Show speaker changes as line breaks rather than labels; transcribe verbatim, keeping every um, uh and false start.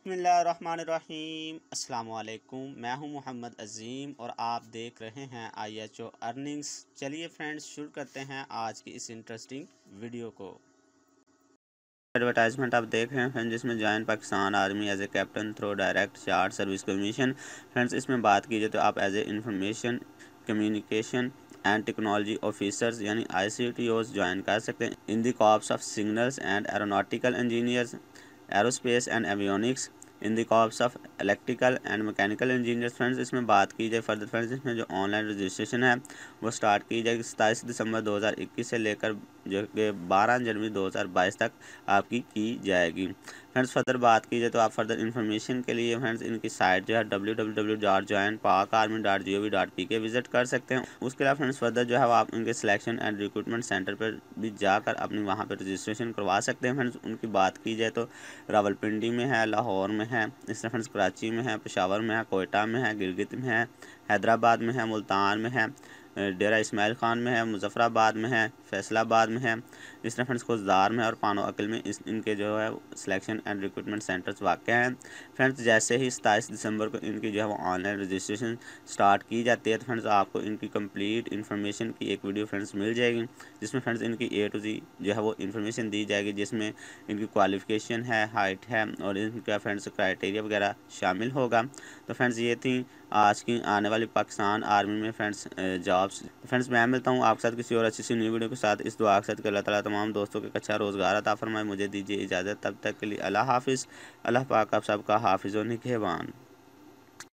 बिस्मिल्लाहिर्रहमानिर्रहीम। अस्सलाम-ओ.अलैकुम। मैं हूं मोहम्मद अज़ीम और आप देख रहे हैं आई एच ओ अर्निंग्स। चलिए फ्रेंड्स, शुरू करते हैं आज की इस इंटरेस्टिंग वीडियो को। एडवर्टाइजमेंट आप देख रहे हैं फ्रेंड्स, जिसमें join Pakistan army as a captain through direct short service commission. Friends, इसमें बात की जाए तो आप as a information communication and technology officers यानी I C T Os join कर सकते हैं in the corps of signals and aeronautical engineers, aerospace and avionics, in the corps of electrical and mechanical engineers. Friends, इसमें बात की जाए further friends, इसमें जो ऑनलाइन रजिस्ट्रेशन है वो स्टार्ट की जाएगी सत्ताईस दिसंबर दो हज़ार इक्कीस से लेकर जो कि बारह जनवरी दो हज़ार बाईस तक आपकी की जाएगी। फ्रेंड्स, फर्दर बात की जाए तो आप फर्दर इन्फॉर्मेशन के लिए फ्रेंड्स इनकी साइट जो है W W W dot join Pak army dot G O V dot P K visit कर सकते हैं। उसके अलावा फ्रेंड्स फर्दर जो है वो आप उनके सिलेक्शन एंड रिक्रूटमेंट सेंटर पर भी जाकर अपनी वहाँ पर रजिस्ट्रेशन करवा सकते हैं। फ्रेंड्स, उनकी बात की जाए तो रावलपिंडी में है, लाहौर में है, इस तरह फ्रेंड्स कराची में है, पेशावर में है, कोयटा में है, गिलगित में है, हैदराबाद में है, मुल्तान में है, डेरा इस्माइल खान में है, मुजफ्फराबाद में है, फैसलाबाद में है, इस तरह फ्रेंड्स कोसदार में और पानो अकल में इस इनके जो है सिलेक्शन एंड रिक्रूटमेंट सेंटर्स वाक़ हैं। फ्रेंड्स, जैसे ही सत्ताईस दिसंबर को इनकी जो है वो ऑनलाइन रजिस्ट्रेशन स्टार्ट की जाती है तो फ्रेंड्स आपको इनकी कंप्लीट इन्फॉर्मेशन की एक वीडियो फ्रेंड्स मिल जाएगी, जिसमें फ्रेंड्स इनकी ए टू जी जो है वो इन्फॉर्मेशन दी जाएगी, जिसमें इनकी क्वालिफ़िकेशन है, हाइट है और इनका फ्रेंड्स क्राइटेरिया वगैरह शामिल होगा। तो फ्रेंड्स, ये थी आज की आने वाली पाकिस्तान आर्मी में फ्रेंड्स जॉब्स। फ्रेंड्स, मैं मिलता हूँ आपके साथ किसी और अच्छी सी न्यू वीडियो के साथ। इस दुआ के साथ कि अल्लाह ताला तमाम दोस्तों के अच्छा रोज़गार अता फरमाए। मुझे दीजिए इजाज़त, तब तक के लिए अल्लाह हाफिज़। अल्लाह पाक आप सबका हाफिज़ व निगहबान।